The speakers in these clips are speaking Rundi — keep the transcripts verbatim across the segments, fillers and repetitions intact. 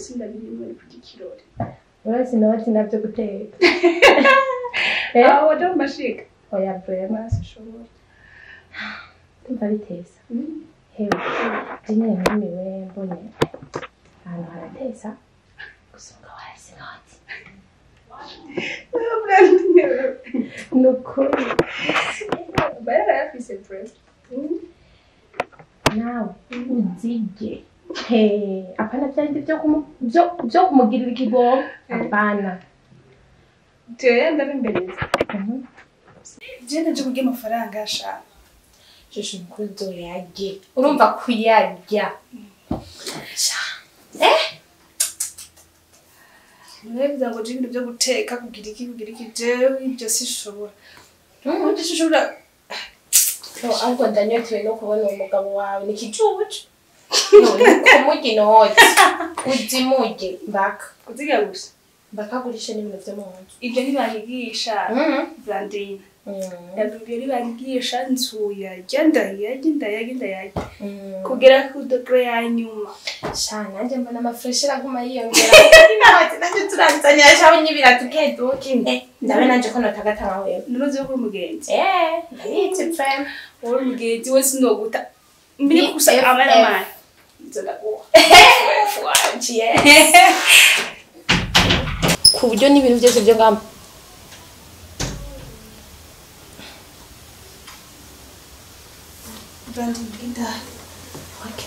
sindabirimo ni kugikirori urasi nawe nabyo guteka eh aho ndo mashika oya brema sishobora tumva biteza hewe jine nkumiwe mbone ahantu harateza gusonga wahise nkati nukuri bara yafise press nawe uzige he apana byandi byo kumu byo byo kumugirira ikigo apana Teye ndabimbereza jene nje kugira amafaranga ashaka Jisho mkuzo yage urumva kuyarya eh Neza ngo ibintu byo guteka kugira iki kugira iki jewe ibyo sishobora Nubwo sishobora No ahubwo ndanyotewe no kubona umugabo wawe nikijuje No kumugi note uzimuge mbaka kuziga gusa bakagurisha n'ibintu byo mu nzu ibyo ntibanyigisha Brandine Ndabibyo ribanyigisha nsuya genda yagenda yagenda yagenda kugera ku degree ya nyuma sha nanje mbona amafreshera kuma yiyongera inawati nanje turanzanya shawe nyibira tukeduke ndabe nanje ko notagatanga wewe nunoze ko umugenzi eh ndabitse fam uri umugenzi wese noguta mbiri kusa abana mani nzoga ko yes ku buryo n'ibintu byose byo ngamba Brandine ginda okay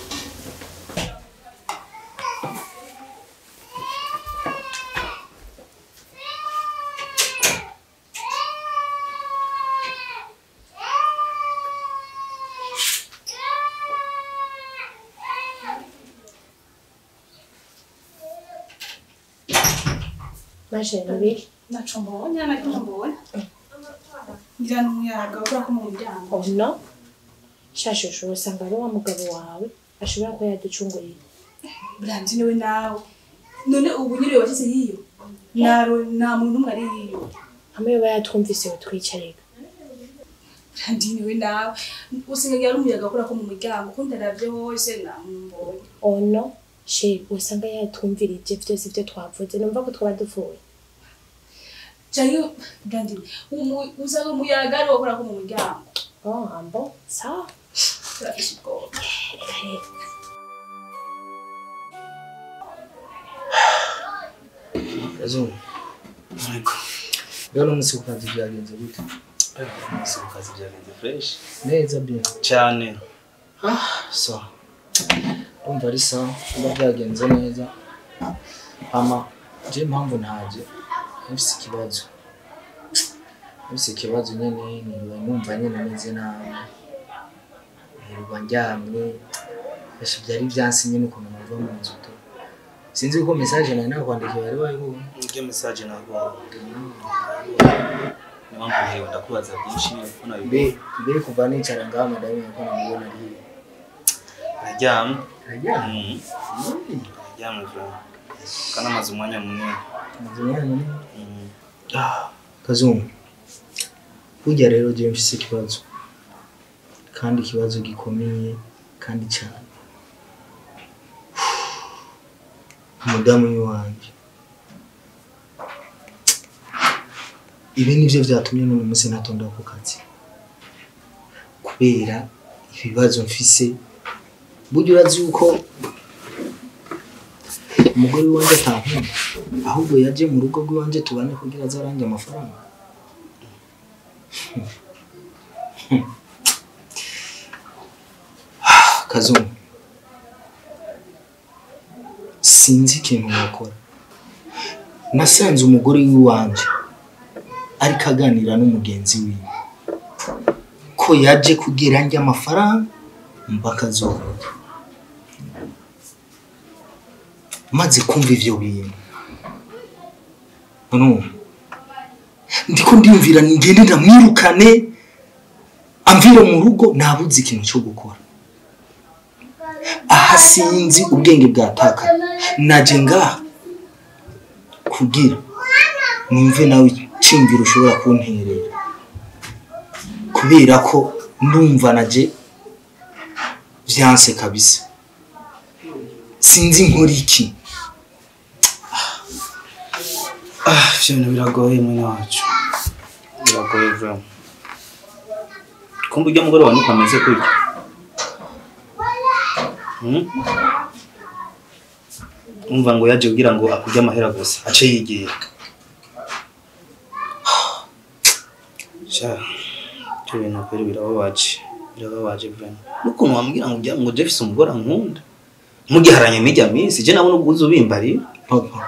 Maje nabi naco mbonye na cyo mbonye ngira n'umuyaga ukora ko mu muryango oh no shashusho usanga ari wa mugabo wawe ashobora ko yaducunguriye Brandine we nawe none ubu nyire washyize hiyo naro nta muntu umwe ari hiyo hamwe bayatwumvise utwicarega Brandine we nawe usinga ari umuyaga ukora ko mu muryango ko ndaravye hose namumbonye oh no she usanga yatwumvirije byose byo twavuze numva ko twaba duvuye Chayo Brandine uzaga umuyaga ari ukora ko mu muryango oh ambo sa Francisco Kazungu. Ariko. Rero umunsi ukazi byagenze gute? Umunsi ukazi byagenze fresh. Neza bien. Cyane. Ah, so. Umva ari sawa, kuba byagenze neza. Ama, je mpamvu ntaje. Nfise ikibazo. Nfise ikibazo nyene ni numva nyene neze nabi. Nirwa njyamye. Ese byari byansi nyene ukuntu nava mu nzu to. Sinzi ko message na nakwandikiye ari wayo. Ngiye message nako. Niwangu hewe ndakubaza byinshi uko Be, be kuva nicara ngaha madame ko namubona ari. Ajyam. Ajyam. Mhm. Ajyam bro. Kana mazu mwanya munini. Mazu mwanya munini. Mhm. Ah, Kazungu. Kujya rero je mfise ikibazo. Kandi ikibazo gikomeye kandi cyane. Mudamu wanje. Ibi nivyo vyatumye none umunsi natonda ku kazi. Kubera ibibazo mfise buryo urazi uko umugore wanje atankunda ahubwo yaje mu rugo rw'iwanje tubane kugira azarange amafaranga. Kazungu. Sinzi ikintu nakora. Nasanze umugore w'iwanje ariko aganira n'umugenzi wiwe ko yaje kugira njye amafaranga mbakazoba maze kumva ivyo bintu no ndiko ndimvira ngende ndamwirukane amvira mu rugo nabuze ikintu cyo gukora aha sinzi ubwenge bwataka naje ngaha kugira numve nawe cimvira ushobora kunterera kubera ko ndumva naje vyanse kabisa sinzi nkora iki Ah, ibintu biragoye mwene wacu. Biragoye vraiment. Kumbe ujya mugore wa nuko ameze kurya. Hmm? Umva ngo yaje kugira ngo akujye amahera gusa ace yigira. Sha. Cyo bintu kweri birababaje. Birababaje vraiment. Nukuntu wambwira ngo ujya ngo Jefferson umugore nkunda. Mugiharanye mijya minsi je nabona uguzo bimbari. Papa.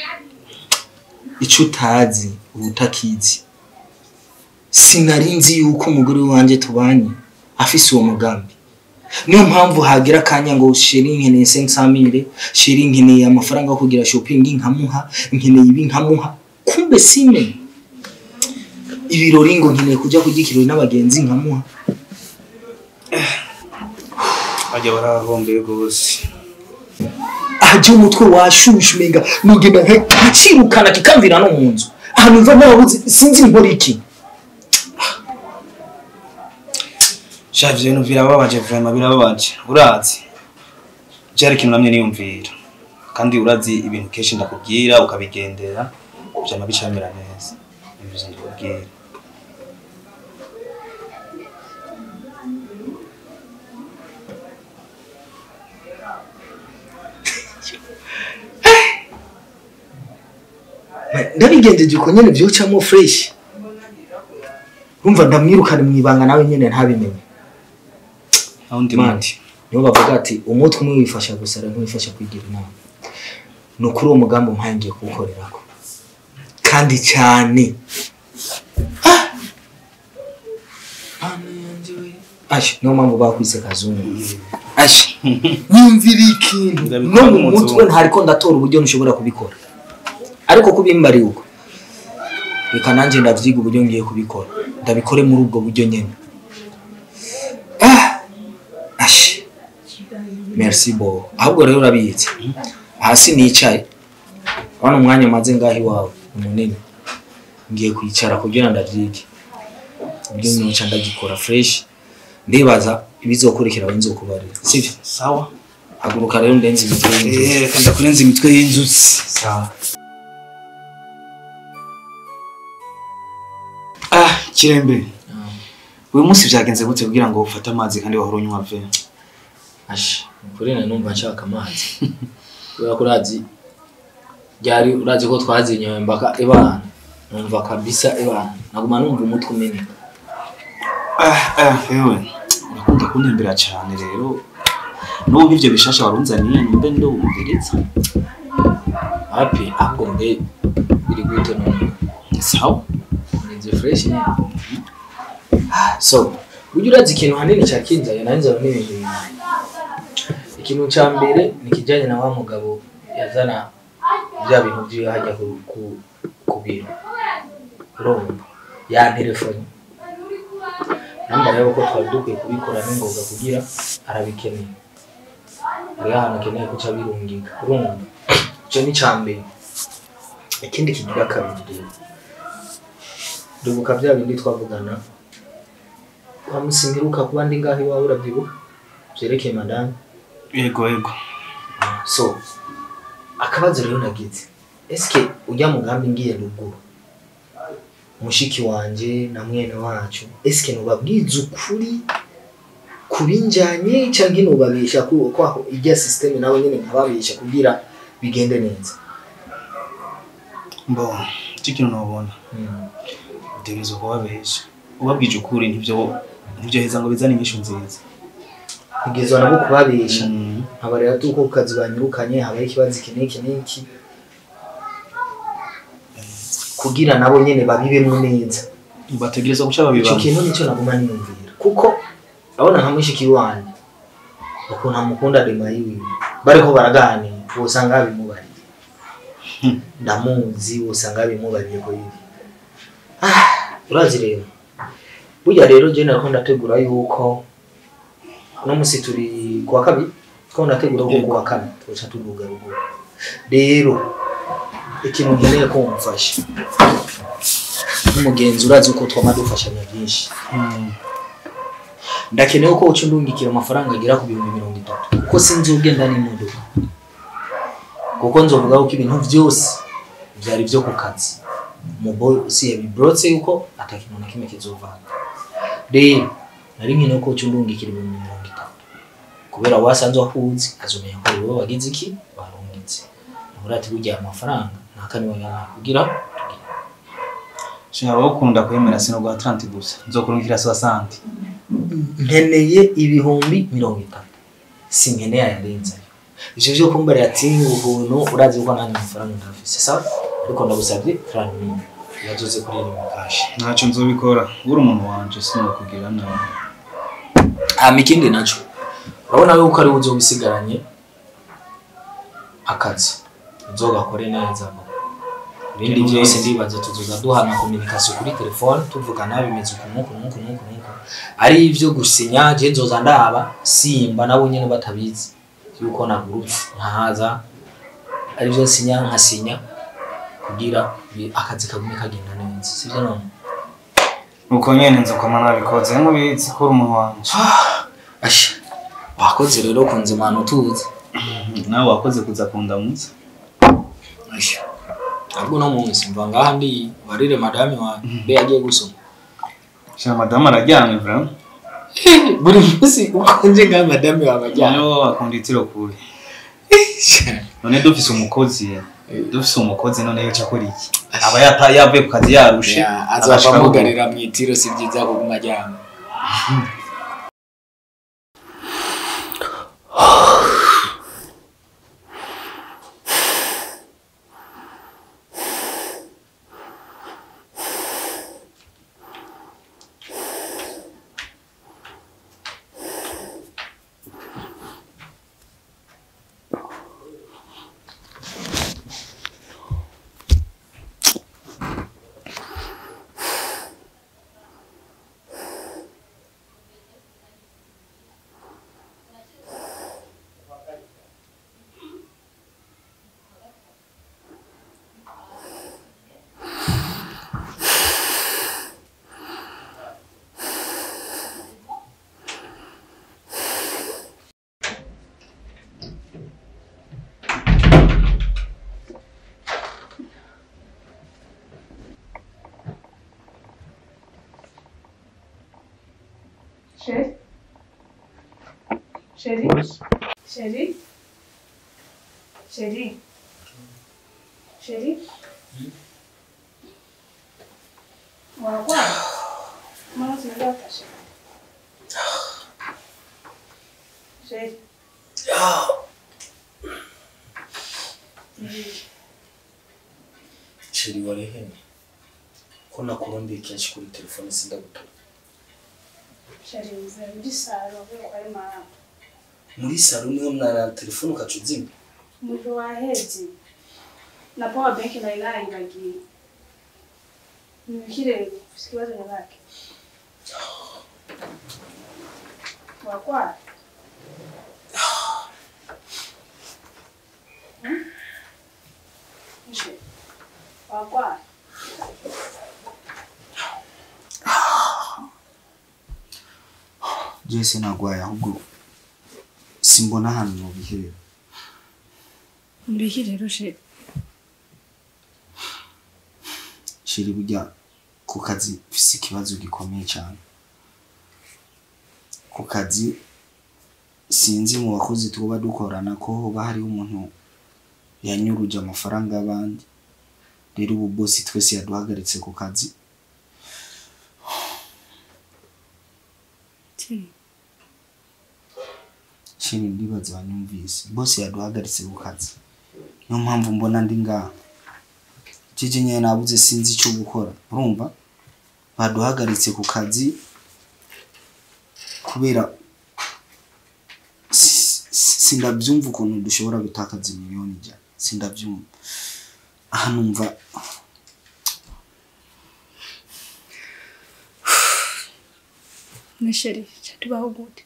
Ico utazi ubutakizi. Sinarinzi yuko umugore wanje tubanye afise uwo mugambi. Niyo mpamvu hagira kanya ngo shiri nkene cinq cent mille, shiri nkene amafaranga yo kugira shopping nkamuha, nkene ibi nkamuha. Kumbe sime. Ibirori ngo nkene kujya kugikirwe n'abagenzi nkamuha. Ajya barahombe gose. Aje umutwe washushe umenga nugenda nkacirukana kikamvira no munzu. Aha numva nabuze sinzi nkora iki. Shavye no birababaje vraiment birababaje. Urazi. Cyari kintu namye niyumvira. Kandi urazi ibintu keshi ndakubwira ukabigendera byama bicamira neza. Ibyo ndakubwira. Ndabigendeje ko nyene byocamo fresh. Urumva ndamwirukana mwibanga nawe nyene ntabimenye. Aho ndi mati. Niyo bavuga ati umutwe umwe wifasha gusara nkwifasha kwigira inama. Nukuri uwo mugambo mpangiye kuwukorerako. Kandi cyane. Ah! Ashi, niyo mpamvu bakwise kazungu. Ashi. Nyumvira ikintu. No mu mutwe ntariko ndatora uburyo nshobora kubikora. Ariko kubimbari uko. Reka nanje ndavyiga uburyo ngiye kubikora. Ndabikore muri ubwo buryo nyene. Ah! Ashi. Merci bo. Ahubwo rero urabiyitse. Hasi nicaye. Wana umwanya maze ngahi wawe umunene. Ngiye kwicara kugira ndavyige. Ibyo nyoca ndagikora fresh. Ndibaza ibizokurikira wenzo kubarira. Sivyo? Sawa. Haguruka rero ndenze imitwe y'inzuzi. Eh, kanda kurenza imitwe y'inzuzi. Sawa. Ah, Kirembe. Uyu munsi byagenze gute kugira ngo ufate amazi kandi wahora unywa ve? Ashi, kuri na numva nshaka amazi. Kubera ko urazi byari urazi ko twazinyoye mbaka ibana. Numva kabisa ibana. Naguma numva umutwe umeneka. Ah, ah, yewe. Urakunda kuntembera cyane rero. N'ubu ivyo bishasha warunzaniye numbe ndo umviritsa. Happy ahubwo mbe biri gute none. Sawa. Ni fresh ni. So, ujye urazi ikintu hanini cyakinzaye nanze n'ibintu bimwe. Ikintu cya mbere nikijanye na wa mugabo yazana bya bintu byo hajya ku kubiro. Urumva ya telefone. Namba rero ko twari dukwiye kubikora n'ingoga kugira arabikeneye. Ari hano keneye kuca birungika. Urumva cyo ni cya mbere. Ikindi kigira kabiri. Dubuka bya bindi twavugana. Wamusingiruka kuba ndi ngahi wawe urabyibuka byerekeye madame. Yego yego. So akabazo rero nagize eske ujya mugambi ngiye ruguru mushiki wanje na mwene wacu eske nubabwiza ukuri kubinjanye cyangwa nubabisha ko kwaho ijya system nawe nyene nkababisha kugira bigende neza. Mbo tikino nobona utegerezo kubabesha ubabwije ukuri ntivyo nivyo heza ngo bizane inyishu nziza. Kugezwa nabo kubabesha abarera tuko kazi banyirukanye habaye ikibazo kiniki niki kugira nabo nyene babibemo neza bategereza guca babibamo. Ico kintu nico naguma niyumvira kuko abona nka mushiki wanje uko ntamukunda dema yiwe bariko baragane usanga bimubari ndamuzi usanga bimubariye ko yivi. Ah urazi rero burya rero je nako ndategura yuko no musi turi kwa kabiri ko ndategura ko kwa kane tuca tuvuga rugo rero ikintu nkeneye ko umfasha umugenzi urazi uko twama dufashanya byinshi. Ndakeneye ko uca ndungikira amafaranga agira ku bihumbi mirongo itatu kuko sinzi ugenda n'imodoka kuko nzovuga ko ibintu byose byari byo ku kazi mu bosi yabibrotse yuko atakintu na kimwe kizovana rero nari nkino ko cyundungikira mu mirongo itatu kubera wasanzwe ahuzi azomenya ko ari wowe wagize iki barungitse murati burya amafaranga nakaniwe kugira shaka ukunda kwemera sino gwa trente gusa nzokurungikira soixante nkeneye ibihumbi mirongo itatu sinkeneye yarenze ivyo byo kumbara ati ubuntu urazi uko nani amafaranga ndafise sawa ariko ndagusabye trente mille yazoze kuri ni mukashi ntaco nzobikora uri umuntu wanje sino kugira nawe amikindi naco urabona yuko ari uzobisigaranye akazi uzogakore neza ibindi byose ndibaza tuzoza duhana communication kuri telefone tuvugana bimeze ukuntu ukuntu ukuntu ukuntu ari ivyo gusinya je nzoza ndaba simba nabo nyene batabizi yuko nagurutse ntahaza ari byo sinya nkasinya kugira akazi kagume kagenda neza sivyo none uko nyene nzo koma nabikoze nkubizi ko umuntu wanje asha wakoze rero kunze mano tuzi nawe wakoze kuza kundamutsa asha ahubwo no munsi mva ngaha ndi warire madame wa be yagiye gusoma sha madame araryamye vraiment buri munsi ukonje nga madame wa bajyana no akunditiro kuri none dufise umukozi dufise umukozi none yo cyakora iki aba yata yavuye ku kazi yarushe azava mugarira mu itiro si byiza ko kumajyana Chérie? Chérie? Chérie? Chérie? Chérie? Wagwa? Mwana sinilota chérie. Chérie? Chérie warehe ko nakurondeye kenshi kuri telefone sindagutora Chérie uvuye muri salo uvuye kwa mama. muri salo niyo mwana telefone ukacuzima Mujyo wahezi. Na power bank na ina ibagiye. Nikire sikibazo yake. Wagwa? Hmm? Nishe. Wagwa? Jesse nagwaya ahubwo simbona hano mu bihero Mbiki rero she. shiri burya ku kazi fisi kibazo gikomeye cyane ku kazi sinzi mu bakozi tuba dukorana ko hoba hari umuntu yanyuruje amafaranga y'abandi rero ubu boss twese yaduhagaritse ku kazi Chini ndibaza banyumvise bose yaduhagaritse ku kazi niyo mpamvu mbona ndi ngaha Jiji nyene nabuze sinzi icyo gukora urumva baduhagaritse ku kazi kubera sindabyumva ukuntu dushobora gutakaza miliyoni ijana sindabyumva aha numva Nisheri cyatubaho gute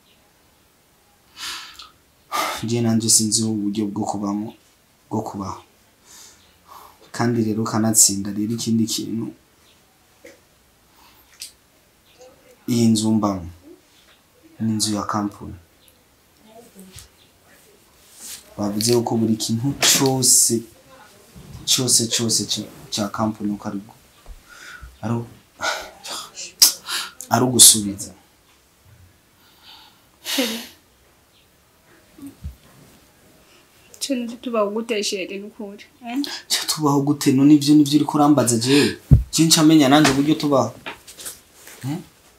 je nanje sinzi uburyo bwo kubamo bwo kubaho kandi rero kanatsinda rero ikindi kintu iyi nzu mbamo ni inzu ya kampuni bavuze ko buri kintu cyose cyose cyose cya kampani uko ari ari ari gusubiza cyane tubaho guteshere n'ukuri eh cyo tubaho gute no nivyo nivyo uri kurambaza jewe cyinca amenya nanje buryo tubaho eh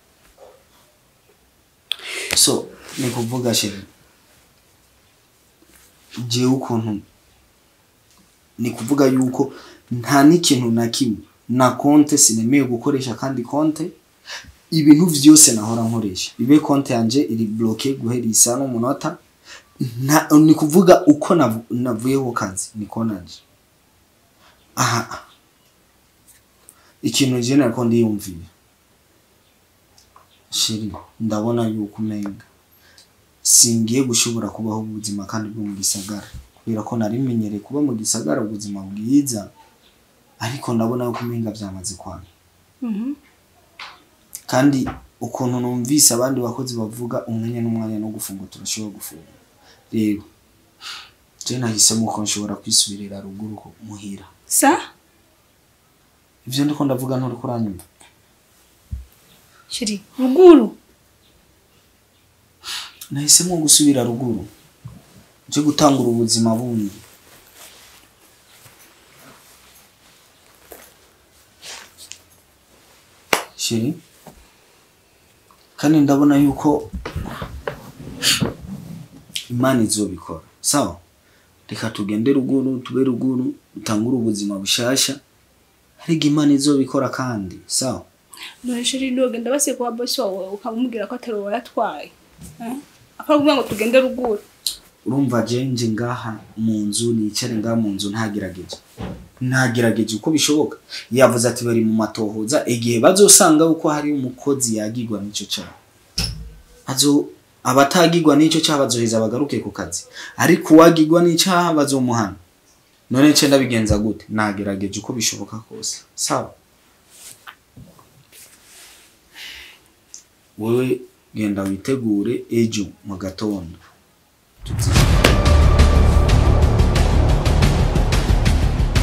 so ni kuvuga sheri jewe ukuntu ni kuvuga yuko nta n'ikintu na kimwe na konte sinemeye gukoresha kandi konte ibintu vyose nahora nkoresha ibe konte yanje iri bloqué guhera isa no munota na ni kuvuga uko navuyeho kazi niko naje aha ikintu je nako ndiyumviye shiri ndabona yuko umenga singiye gushobora kubaho ubuzima kandi bwo mu gisagara kubera ko nari menyereye kuba mu gisagara ubuzima bwiza ariko ndabona yuko umenga byamaze kwana mhm kandi ukuntu numvise abandi bakozi bavuga umwanya n'umwanya no gufunga turashobora gufunga rero je nahisemo ko nshobora kwisubirira ruguru ko muhira sa ivyo ndiko ndavuga nturi kuranyumva shiri ruguru nahisemo gusubira ruguru je gutangura ubuzima bundi shiri kandi ndabona yuko Imana izobikora sawa reka tugende ruguru tube ruguru utangura ubuzima bushasha ariko Imana izobikora kandi sawa no shiri ndogenda base kwa boss wawe ukamubwira ko atari wowe yatwaye eh akavuga ngo tugende ruguru urumva jenje ngaha mu nzu nicare ngaha mu nzu ntagirageje ntagirageje uko bishoboka yavuze ati bari mu matohoza igihe bazosanga uko hari umukozi yagirwa nico cyane azo abatagirwa nico cyaha bazoheza bagaruke ku kazi ariko wagirwa n'icyaha bazomuhana none cyo ndabigenza gute nagerageje uko bishoboka kose sawa wewe genda witegure ejo mu gatondo